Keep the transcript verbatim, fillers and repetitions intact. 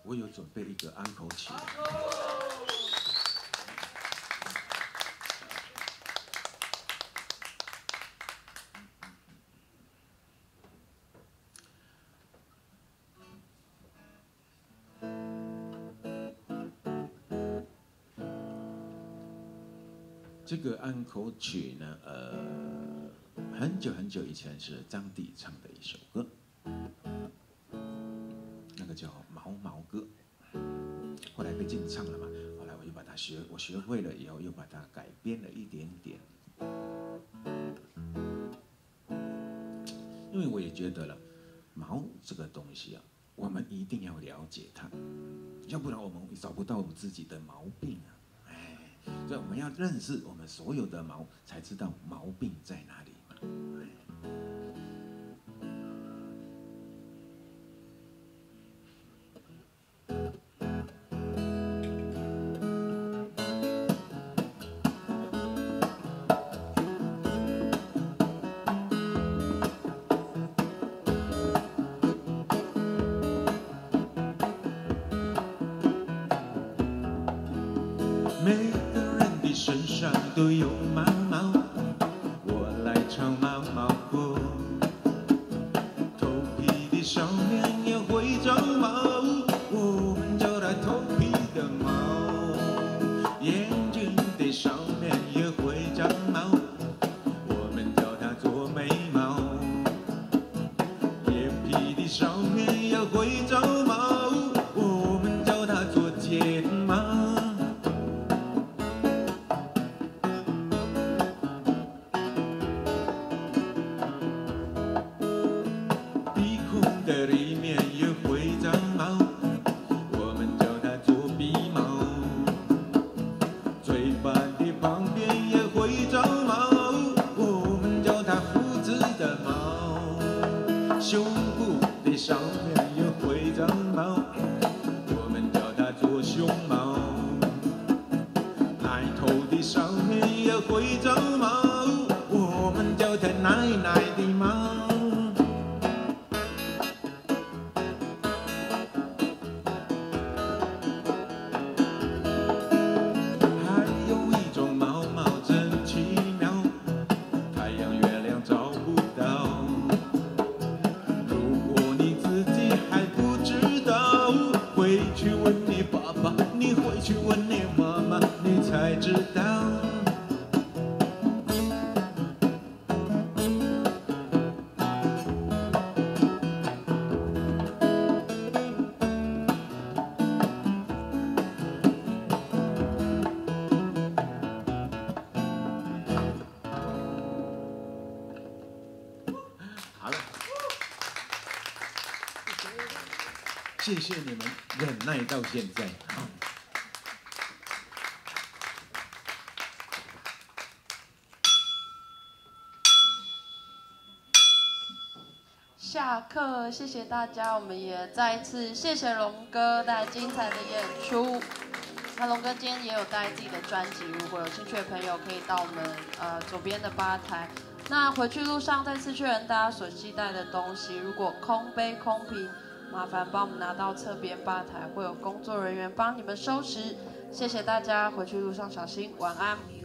我有准备一个安口曲。这个安口曲呢，呃，很久很久以前是张帝唱的一首歌，那个叫《毛毛歌》，后来被禁唱了嘛，后来我又把它学，我学会了以后又把它改编了一点点，因为我也觉得了，毛这个东西啊，我们一定要了解它，要不然我们找不到我们自己的毛病啊。 所以我们要认识我们所有的毛，才知道毛病在哪里嘛。每个人的身上都有毛毛，我来唱毛毛歌。头皮的上面也会长毛，我们叫它头皮的毛。眼睛的上面也会长毛，我们叫它做眉毛。眼皮的上面也会长毛，我们叫它做睫毛。 的里面也会长毛，我们叫它做鼻毛。嘴巴的旁边也会长毛，我们叫它胡子的毛。胸部的上面也会长毛，我们叫它做胸毛。奶头的上面也会长毛，我们叫它奶奶的毛。 回去问你爸爸，你回去问你妈妈，你才知道。好了。 谢谢你们忍耐到现在。 下课，谢谢大家，我们也再一次谢谢龙哥带来精彩的演出。那龙哥今天也有带自己的专辑，如果有兴趣的朋友可以到我们呃左边的吧台。那回去路上再次确认大家所携带的东西，如果空杯空瓶。 麻烦帮我们拿到侧边吧台，会有工作人员帮你们收拾。谢谢大家，回去路上小心，晚安。